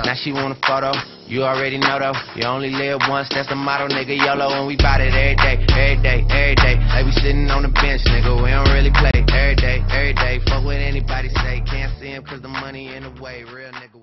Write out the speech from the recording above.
Now she want a photo, you already know though. You only live once, that's the motto, nigga. YOLO, and we bout it every day, every day, every day. Like we sitting on the bench, nigga, we don't really play. Every day, fuck what anybody say. Can't see him cause the money in the way, real nigga.